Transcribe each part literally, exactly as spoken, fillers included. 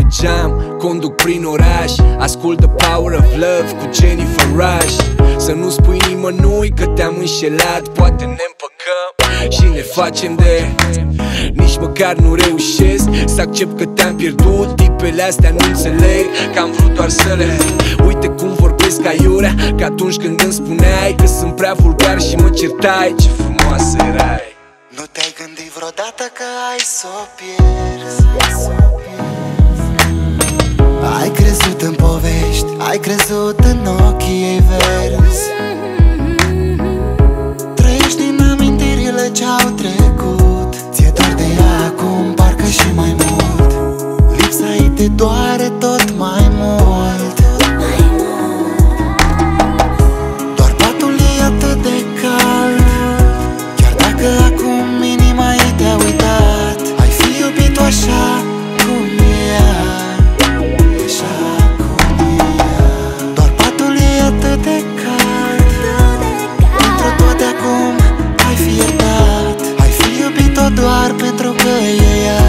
geam, conduc prin oraș, ascult The Power of Love cu Jennifer Rush. Să nu spui nimănui că te-am înșelat, poate ne împăcăm și ne facem de nici măcar nu reușesc să accept că te-am pierdut. Tipele astea nu înțeleg că am vrut doar să le uite cum vorbesc aiurea, că atunci când îmi spuneai că sunt prea vulgar și mă certai. Ce frumoasă erai. Nu te-ai gândit vreodată că ai să o pierzi? Ai crezut în povești, ai crezut în ochii ei verzi. Trăiești din amintirile ce-au trecut, ție dor de ea acum parcă și mai mult. Lipsa ei te doare tot mai mult. Doar patul e atât de cald, chiar dacă acum inima ei te-a uitat. Ai fi iubit-o așa cum ea, așa cum ea. Doar patul e atât de cald, pentru toate acum ai fi iertat. Ai fi iubit-o doar pentru că e ea.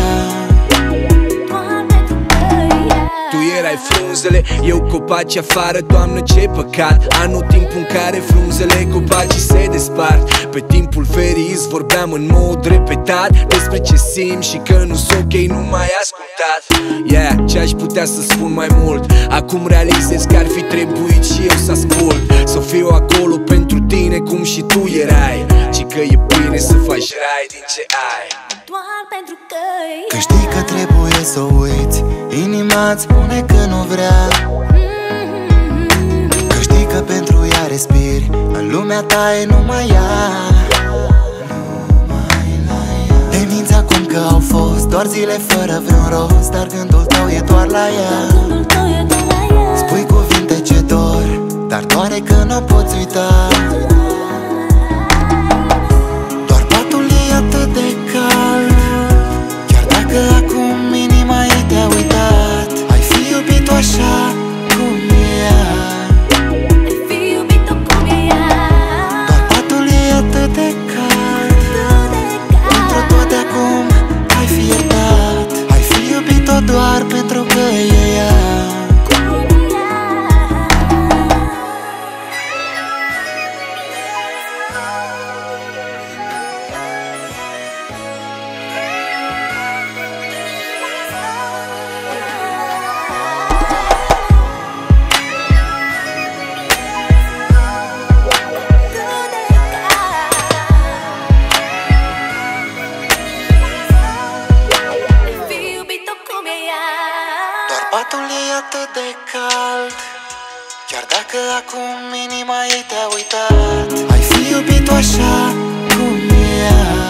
Erai frunzele, eu copaci afară, Doamnă ce păcat. Anotimpul în care frunzele copacii se despart. Pe timpul verii îți vorbeam în mod repetat despre ce simt și că nu-s ok, nu m-ai ascultat. Yeah, ce-aș putea să spun mai mult? Acum realizez că ar fi trebuit și eu să ascult, să fiu acolo pentru tine cum și tu erai. Și că e bine să faci rai din ce ai, doar pentru că Că știi că trebuie să uiți, inima-ți spune că nu vrea. Că știi că pentru ea respiri, în lumea ta e numai ea. Te minți acum că au fost doar zile fără vreun rost, dar gândul tău e doar la ea. Spui cuvinte ce dor, dar doare că n-o poți uita. Doar patul e atât de cald, chiar dacă acum inima ei te-a uitat. Ai fi iubit-o așa cum ea, ai fi iubit-o cum ea. doar patul e atât de cald, pentru toate acum ai fi iertat. Ai fi iubit-o doar pentru că e ea. Doar patul e atât de cald, chiar dacă acum inima ei te-a uitat. Ai fi iubit-o așa cum ea.